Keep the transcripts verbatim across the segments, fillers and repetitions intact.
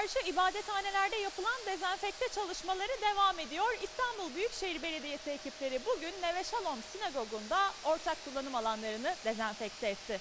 karşı ibadethanelerde yapılan dezenfekte çalışmaları devam ediyor. İstanbul Büyükşehir Belediyesi ekipleri bugün Neve Shalom Sinagogu'nda ortak kullanım alanlarını dezenfekte etti.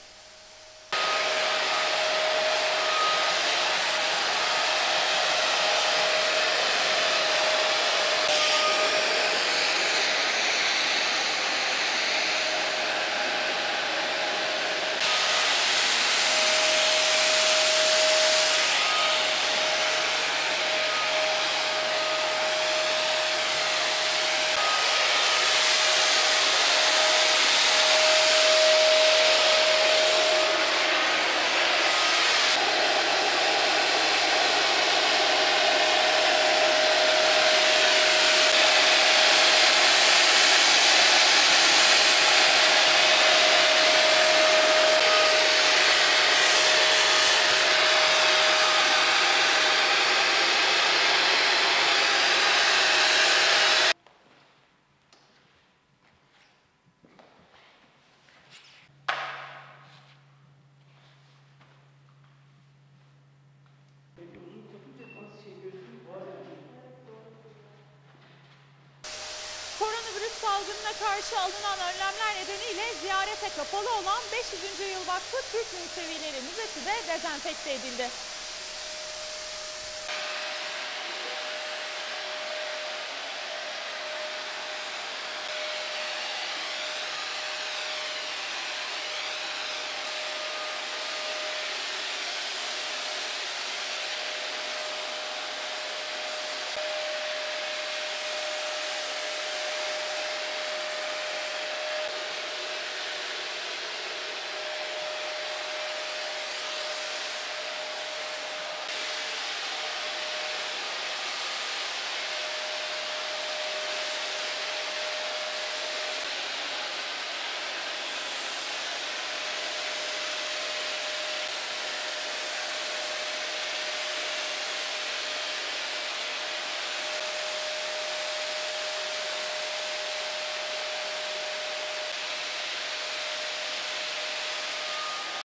Koronavirüs salgınına karşı alınan önlemler nedeniyle ziyarete kapalı olan beş yüzüncü. Yıl Vakfı Türk Musevileri Müzesi de dezenfekte edildi.